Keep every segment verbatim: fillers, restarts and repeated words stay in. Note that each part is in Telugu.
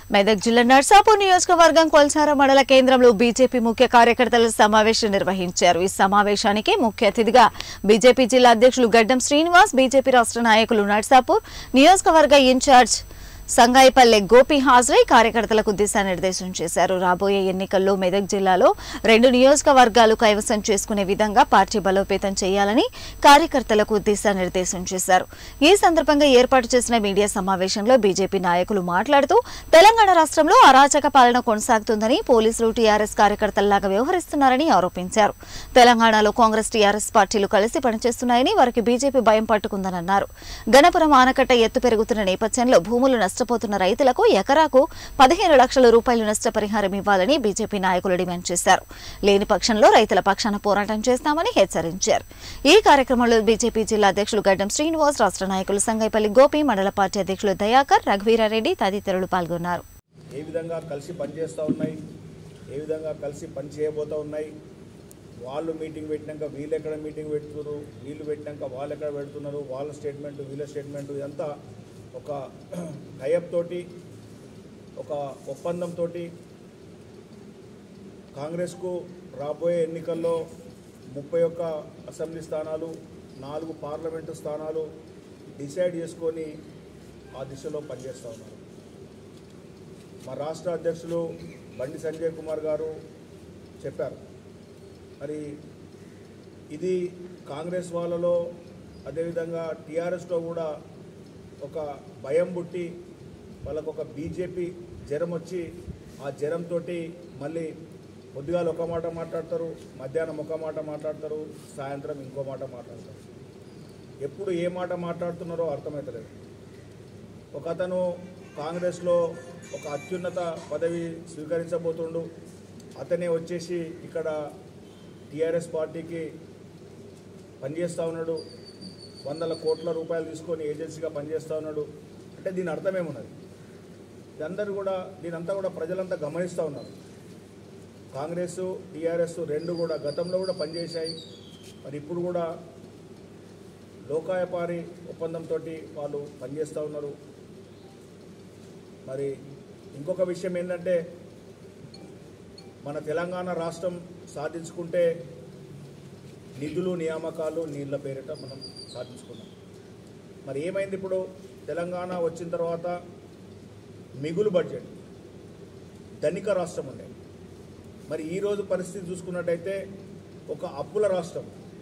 మెదక్ జిల్లా నర్సాపూర్ నియోజకవర్గం కొల్చార మండల కేంద్రంలో బీజేపీ ముఖ్య కార్యకర్తల సమావేశం నిర్వహించారు। ఈ సమావేశానికి ముఖ్య అతిథిగా బీజేపీ జిల్లా అధ్యక్షులు గడ్డం శ్రీనివాస్, బీజేపీ రాష్ట్ర నాయకులు నర్సాపూర్ నియోజకవర్గ ఇన్ఛార్జ్ సంగాయిపల్లె గోపి హాజరై కార్యకర్తలకు దిశానిర్దేశం చేశారు। రాబోయే ఎన్నికల్లో మెదక్ జిల్లాలో రెండు నియోజకవర్గాలు కైవసం చేసుకునే విధంగా పార్టీ బలోపేతం చేయాలని కార్యకర్తలకు దిశానిర్దేశం చేశారు। ఈ సందర్భంగా ఏర్పాటు చేసిన మీడియా సమావేశంలో బీజేపీ నాయకులు మాట్లాడుతూ తెలంగాణ రాష్ట్రంలో అరాచక పాలన కొనసాగుతుందని, పోలీసులు టీఆర్ఎస్ కార్యకర్తల్లాగా వ్యవహరిస్తున్నారని ఆరోపించారు। తెలంగాణలో కాంగ్రెస్ టీఆర్ఎస్ పార్టీలు కలిసి పనిచేస్తున్నాయని, వారికి బీజేపీ భయం పట్టుకుందని అన్నారు। గణపురం ఆనకట్ట ఎత్తు పెరుగుతున్న నేపథ్యంలో భూములు నష్టపోతున్న రైతులకు ఎకరాకు పదిహేను లక్షల రూపాయలు నష్టపరిహారం ఇవ్వాలని బీజేపీ నాయకులు డిమాండ్ చేశారు। లేని పక్షంలో రైతుల పక్షాన పోరాటం చేస్తామని హెచ్చరించారు। ఈ కార్యక్రమంలో బీజేపీ జిల్లా అధ్యక్షులు గడ్డం శ్రీనివాస్, రాష్ట్ర నాయకులు సంగాయిపల్లి గోపి, మండల పార్టీ అధ్యక్షులు దయాకర్, రఘువీరారెడ్డి తదితరులు పాల్గొన్నారు। ఏ విధంగా కలిసి పనిచేస్తూ ఉన్నాయి, ఏ విధంగా కలిసి పని చేయబోతూ ఉన్నాయి, వాళ్ళు మీటింగ్ పెట్టినాక వీళ్ళు ఎక్కడ మీటింగ్ పెడుతున్నారు, వీళ్ళు పెట్టినాక వాళ్ళు ఎక్కడ పెడుతున్నారు, వాళ్ళ స్టేట్మెంటు వీళ్ళ స్టేట్మెంటు ఇదంతా ఒక టైఅప్ తోటి, ఒక ఒప్పందంతో కాంగ్రెస్కు రాబోయే ఎన్నికల్లో ముప్పై ఒక్క అసెంబ్లీ స్థానాలు, నాలుగు పార్లమెంటు స్థానాలు డిసైడ్ చేసుకొని ఆ దిశలో పనిచేస్తూ ఉన్నారు। మా రాష్ట్ర అధ్యక్షులు బండి సంజయ్ కుమార్ గారు చెప్పారు, మరి ఇది కాంగ్రెస్ వాళ్ళలో అదేవిధంగా టీఆర్ఎస్లో కూడా ఒక భయం పుట్టి వాళ్ళకు ఒక బీజేపీ జ్వరం వచ్చి ఆ జ్వరంతో మళ్ళీ పొద్దుగాల ఒక మాట మాట్లాడతారు, మధ్యాహ్నం ఒక మాట మాట్లాడతారు, సాయంత్రం ఇంకో మాట మాట్లాడతారు। ఎప్పుడు ఏ మాట మాట్లాడుతున్నారో అర్థమవుతలేదు। ఒక అతను కాంగ్రెస్లో ఒక అత్యున్నత పదవి స్వీకరించబోతుండు, అతనే వచ్చేసి ఇక్కడ టీఆర్ఎస్ పార్టీకి పనిచేస్తూ ఉన్నాడు, వందల కోట్ల రూపాయలు తీసుకొని ఏజెన్సీగా పనిచేస్తూ ఉన్నాడు అంటే దీని అర్థమేమున్నది? ఇదందరూ కూడా దీనంతా కూడా ప్రజలంతా గమనిస్తూ ఉన్నారు। కాంగ్రెస్ టీఆర్ఎస్ రెండు కూడా గతంలో కూడా పనిచేశాయి, మరి ఇప్పుడు కూడా లోకాయపారి ఒప్పందంతో వాళ్ళు పనిచేస్తూ ఉన్నారు। మరి ఇంకొక విషయం ఏంటంటే, మన తెలంగాణ రాష్ట్రం సాధించుకుంటే నిధులు నియామకాలు నీళ్ల పేరిట మనం సాధించుకున్నాం। మరి ఏమైంది? ఇప్పుడు తెలంగాణ వచ్చిన తర్వాత మిగులు బడ్జెట్, ధనిక రాష్ట్రం ఉండే, మరి ఈరోజు పరిస్థితి చూసుకున్నట్టయితే ఒక అప్పుల రాష్ట్రం,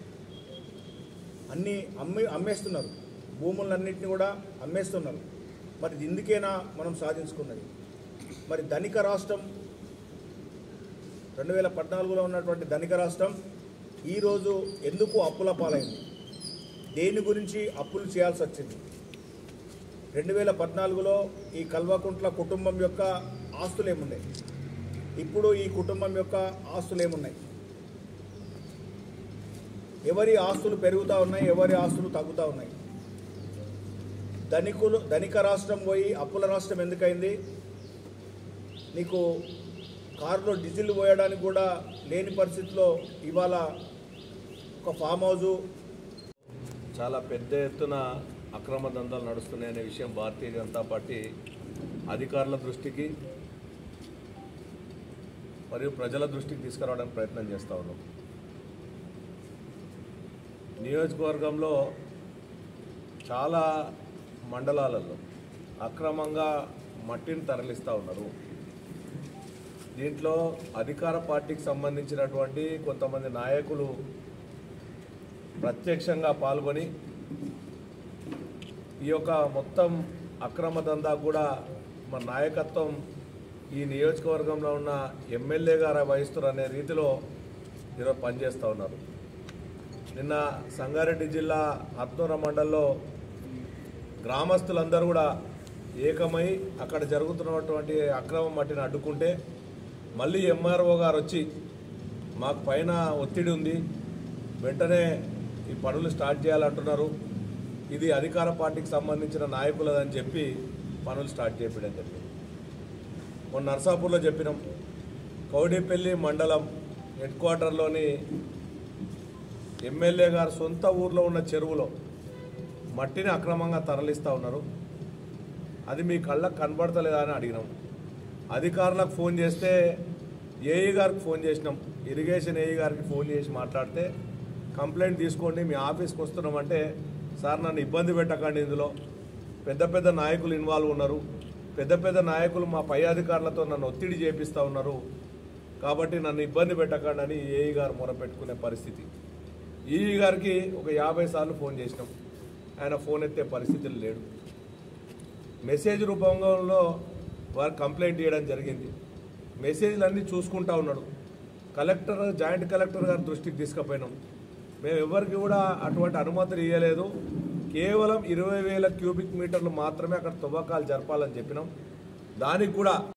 అన్నీ అమ్మి అమ్మేస్తున్నారు, భూములన్నింటినీ కూడా అమ్మేస్తున్నారు। మరి ఇందుకేనా మనం సాధించుకున్నది? మరి ధనిక రాష్ట్రం రెండు వేల పద్నాలుగులో ఉన్నటువంటి ధనిక రాష్ట్రం ఈరోజు ఎందుకు అప్పుల పాలైంది? దేని గురించి అప్పులు చేయాల్సి వచ్చింది? రెండు వేల పద్నాలుగులో ఈ కల్వకుంట్ల కుటుంబం యొక్క ఆస్తులు ఏమున్నాయి, ఇప్పుడు ఈ కుటుంబం యొక్క ఆస్తులు ఏమున్నాయి? ఎవరి ఆస్తులు పెరుగుతూ ఉన్నాయి, ఎవరి ఆస్తులు తగ్గుతూ ఉన్నాయి? ధనికులు ధనిక రాష్ట్రం పోయి అప్పుల రాష్ట్రం ఎందుకైంది? నీకు కారులో డీజిల్ పోయడానికి కూడా లేని పరిస్థితిలో ఇవాళ ఒక ఫామ్ హౌజు, చాలా పెద్ద ఎత్తున అక్రమ దందాలు నడుస్తున్నాయనే విషయం భారతీయ జనతా పార్టీ అధికారుల దృష్టికి మరియు ప్రజల దృష్టికి తీసుకురావడానికి ప్రయత్నం చేస్తూ ఉన్నాం। నియోజకవర్గంలో చాలా మండలాలలో అక్రమంగా మట్టిని తరలిస్తూ ఉన్నారు। దీంట్లో అధికార పార్టీకి సంబంధించినటువంటి కొంతమంది నాయకులు ప్రత్యక్షంగా పాల్గొని ఈ యొక్క మొత్తం అక్రమ దందా కూడా మన నాయకత్వం ఈ నియోజకవర్గంలో ఉన్న ఎమ్మెల్యే గారు వహిస్తారు అనే రీతిలో ఈరోజు పనిచేస్తూ ఉన్నారు। నిన్న సంగారెడ్డి జిల్లా హత్నూర మండలంలో గ్రామస్తులందరూ కూడా ఏకమై అక్కడ జరుగుతున్నటువంటి అక్రమ మట్టిని అడ్డుకుంటే మళ్ళీ ఎంఆర్ఓ గారు వచ్చి మాకు పైన ఒత్తిడి ఉంది, వెంటనే ఈ పనులు స్టార్ట్ చేయాలంటున్నారు, ఇది అధికార పార్టీకి సంబంధించిన నాయకులదని చెప్పి పనులు స్టార్ట్ చేయడం చెప్పి మొన్న నర్సాపూర్లో చెప్పినాం। కౌడేపల్లి మండలం హెడ్ క్వార్టర్లోని ఎమ్మెల్యే గారు సొంత ఊర్లో ఉన్న చెరువులో మట్టిని అక్రమంగా తరలిస్తూ ఉన్నారు, అది మీ కళ్ళకు కనబడతలేదా అని అడిగినాం। అధికారులకు ఫోన్ చేస్తే ఏఈ గారికి ఫోన్ చేసినాం, ఇరిగేషన్ ఏఈ గారికి ఫోన్ చేసి మాట్లాడితే కంప్లైంట్ తీసుకోండి, మీ ఆఫీస్కి వస్తున్నామంటే సార్ నన్ను ఇబ్బంది పెట్టకండి, ఇందులో పెద్ద పెద్ద నాయకులు ఇన్వాల్వ్ ఉన్నారు, పెద్ద పెద్ద నాయకులు మా పై అధికారులతో నన్ను ఒత్తిడి చేపిస్తూ ఉన్నారు, కాబట్టి నన్ను ఇబ్బంది పెట్టకండి అని ఏఈ గారు మొరపెట్టుకునే పరిస్థితి. ఈఈ గారికి ఒక యాభై సార్లు ఫోన్ చేసినాం, ఆయన ఫోన్ ఎత్తే పరిస్థితులు లేడు. మెసేజ్ రూపంలో వారు కంప్లైంట్ చేయడం జరిగింది. మెసేజ్లు అన్నీ చూసుకుంటా ఉన్నాడు. కలెక్టర్ జాయింట్ కలెక్టర్ గారి దృష్టికి తీసుకుపోయినాం. మేము ఎవరికి కూడా అటువంటి అనుమతులు ఇవ్వలేదు, కేవలం ఇరవై వేల క్యూబిక్ మీటర్లు మాత్రమే అక్కడ తవ్వకాలు జరపాలని చెప్పినాం. దానికి కూడా